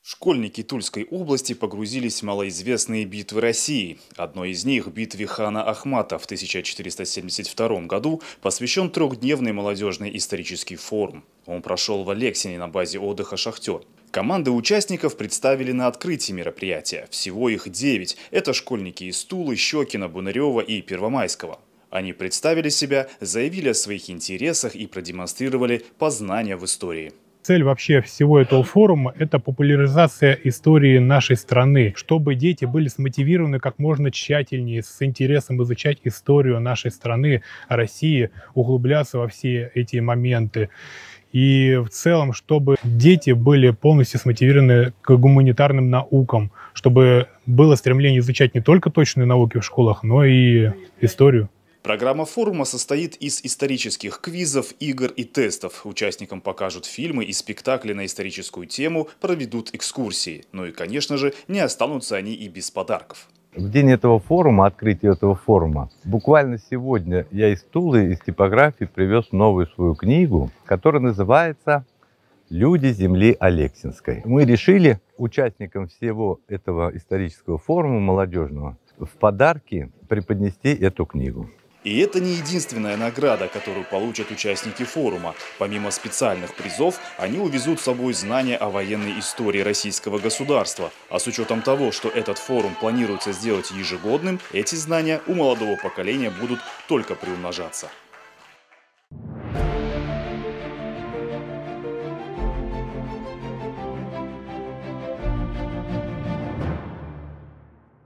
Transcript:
Школьники Тульской области погрузились в малоизвестные битвы России. Одной из них, битве хана Ахмата в 1472 году, посвящен трехдневный молодежный исторический форум. Он прошел в Алексине на базе отдыха «Шахтер». Команды участников представили на открытии мероприятия. Всего их 9. Это школьники из Тулы, Щекина, Бунарева и Первомайского. Они представили себя, заявили о своих интересах и продемонстрировали познания в истории. Цель вообще всего этого форума – это популяризация истории нашей страны, чтобы дети были смотивированы как можно тщательнее, с интересом изучать историю нашей страны, России, углубляться во все эти моменты. И в целом, чтобы дети были полностью смотивированы к гуманитарным наукам, чтобы было стремление изучать не только точные науки в школах, но и историю. Программа форума состоит из исторических квизов, игр и тестов. Участникам покажут фильмы и спектакли на историческую тему, проведут экскурсии. Ну и, конечно же, не останутся они и без подарков. В день этого форума, открытия этого форума, буквально сегодня я из Тулы, из типографии привез новую свою книгу, которая называется «Люди земли Алексинской». Мы решили участникам всего этого исторического форума молодежного в подарки преподнести эту книгу. И это не единственная награда, которую получат участники форума. Помимо специальных призов, они увезут с собой знания о военной истории российского государства. А с учетом того, что этот форум планируется сделать ежегодным, эти знания у молодого поколения будут только приумножаться.